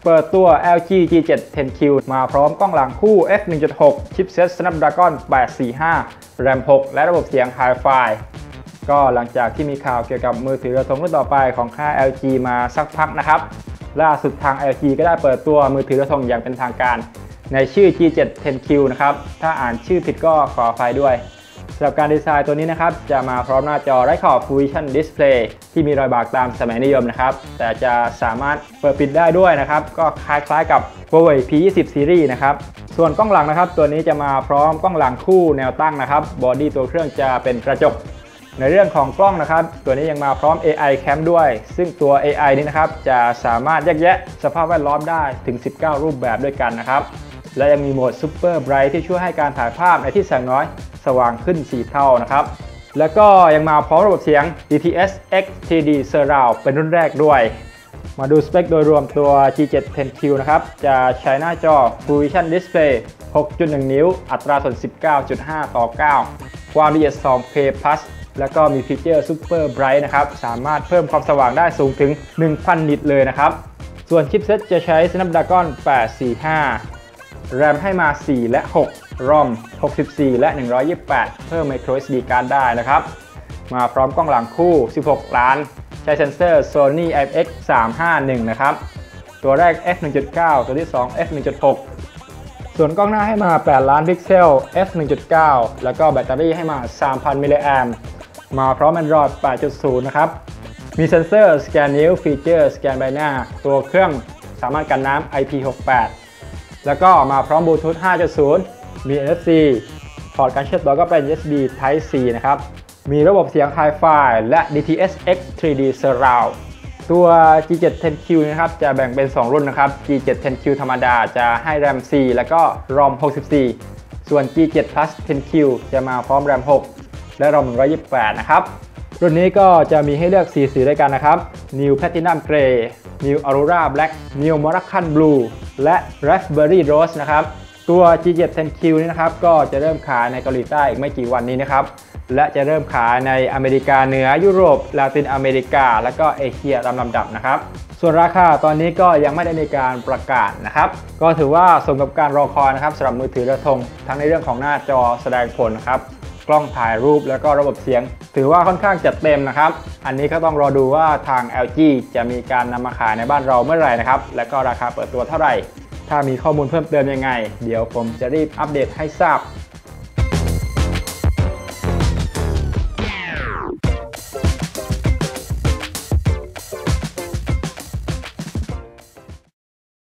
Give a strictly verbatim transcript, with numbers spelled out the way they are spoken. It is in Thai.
เปิดตัว แอล จี จี เซเว่น คิว มาพร้อมกล้องหลังคู่ เอฟ หนึ่งจุดหก ชิปเซ็ต Snapdragon แปดสี่ห้า แรม หก และระบบเสียง Hi-Fi ก็หลังจากที่มีข่าวเกี่ยวกับมือถือระทงรุ่นต่อไปของค่าย แอล จี มาสักพักนะครับล่าสุดทาง แอล จี ก็ได้เปิดตัวมือถือระทงอย่างเป็นทางการในชื่อ จี เซเว่น คิว นะครับถ้าอ่านชื่อผิดก็ขออภัยด้วยสำหรับการดีไซน์ตัวนี้นะครับจะมาพร้อมหน้าจอไร้ขอบ Full Vision Display ที่มีรอยบากตามสมัยนิยมนะครับแต่จะสามารถเปิดปิดได้ด้วยนะครับก็คล้ายๆกับ Huawei พี ยี่สิบ Series นะครับส่วนกล้องหลังนะครับตัวนี้จะมาพร้อมกล้องหลังคู่แนวตั้งนะครับบอดี้ตัวเครื่องจะเป็นกระจกในเรื่องของกล้องนะครับตัวนี้ยังมาพร้อม เอ ไอ Cam ด้วยซึ่งตัว เอ ไอ นี้นะครับจะสามารถแยกแยะสภาพแวดล้อมได้ถึงสิบเก้ารูปแบบด้วยกันนะครับและยังมีโหมด Super Bright ที่ช่วยให้การถ่ายภาพในที่แสงน้อยสว่างขึ้นสี่เท่านะครับแล้วก็ยังมาพร้อมระบบเสียง ดี ที เอส เอ็กซ์ ทรี ดี Surround เป็นรุ่นแรกด้วยมาดูสเปคโดยรวมตัว จี เซเว่น คิว นะครับจะใช้หน้าจอ Full Vision Display หกจุดหนึ่ง นิ้วอัตราส่วน สิบเก้าจุดห้า ต่อ เก้า ความละเอียด ทู เค Plus แล้วก็มีฟีเจอร์ Super Bright นะครับสามารถเพิ่มความสว่างได้สูงถึง หนึ่งพัน นิตเลยนะครับส่วนชิปเซ็ตจะใช้ Snapdragon แปดสี่ห้า แรมให้มา สี่ และ หก รอม หกสิบสี่ และ หนึ่งร้อยยี่สิบแปด เพิ่ม Micro เอส ดี Card ได้นะครับมาพร้อมกล้องหลังคู่ สิบหก ล้านใช้เซ็นเซอร์ Sony ไอ เอ็กซ์ สามห้าหนึ่ง นะครับตัวแรก เอฟ หนึ่งจุดเก้า ตัวที่ สอง เอฟ หนึ่งจุดหก ส่วนกล้องหน้าให้มา แปด ล้านพิกเซล เอฟ หนึ่งจุดเก้า แล้วก็แบตเตอรี่ให้มา สามพัน มิลลิแอมป์มาพร้อม Android แปดจุดศูนย์ นะครับมีเซ็นเซอร์สแกนนิ้วฟีเจอร์สแกนใบหน้าตัวเครื่องสามารถกันน้ำ ไอ พี หกสิบแปดแล้วก็มาพร้อมบลูทูธ ห้าจุดศูนย์ มี เอ็น เอฟ ซี พอร์ตการเชื่อมต่อก็เป็น ยู เอส บี Type C นะครับมีระบบเสียง Hi-Fi และ ดี ที เอส เอ็กซ์ ทรี ดี Surround ตัว จี เซเว่น คิว นะครับจะแบ่งเป็น สอง รุ่นนะครับ จี เซเว่น คิว ธรรมดาจะให้ แรม สี่ แล้วก็ รอม หกสิบสี่ ส่วน จี เซเว่น Plus เท็น คิว จะมาพร้อม แรม หก และ รอม หนึ่งร้อยยี่สิบแปด นะครับรุ่นนี้ก็จะมีให้เลือกสี่สีด้วยกันนะครับ New Platinum Grey New Aurora Black New Moroccan Blue และ Raspberry Rose นะครับตัว จี เซเว่น คิว นี้นะครับก็จะเริ่มขายในเกาหลีใต้อีกไม่กี่วันนี้นะครับและจะเริ่มขายในอเมริกาเหนือยุโรปลาตินอเมริกาและก็เอเชียตามลำดับนะครับส่วนราคาตอนนี้ก็ยังไม่ได้มีการประกาศนะครับก็ถือว่าสมกับการรอคอยนะครับสำหรับมือถือระทงทั้งในเรื่องของหน้าจอแสดงผลครับกล้องถ่ายรูปแล้วก็ระบบเสียงถือว่าค่อนข้างจัดเต็มนะครับอันนี้ก็ต้องรอดูว่าทาง แอล จี จะมีการนำมาขายในบ้านเราเมื่อไหร่นะครับและก็ราคาเปิดตัวเท่าไหร่ถ้ามีข้อมูลเพิ่มเติมยังไงเดี๋ยวผมจะรีบอัปเดตให้ทราบ